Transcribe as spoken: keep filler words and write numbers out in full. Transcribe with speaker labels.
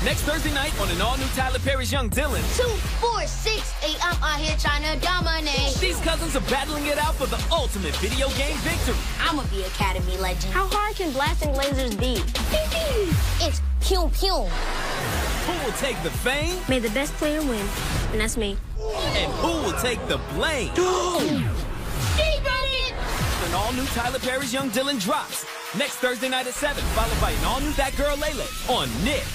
Speaker 1: Next Thursday night on an all-new Tyler Perry's Young Dylan.
Speaker 2: Two, four, six, eight, I'm out here trying to dominate.
Speaker 1: These cousins are battling it out for the ultimate video game victory.
Speaker 2: I'ma be Academy legend.
Speaker 3: How hard can blasting lasers be?
Speaker 2: It's pew pew.
Speaker 1: Who will take the fame?
Speaker 3: May the best player win, and that's me.
Speaker 1: And who will take the blame? An all-new Tyler Perry's Young Dylan drops next Thursday night at seven, followed by an all-new That Girl Lele on Nick.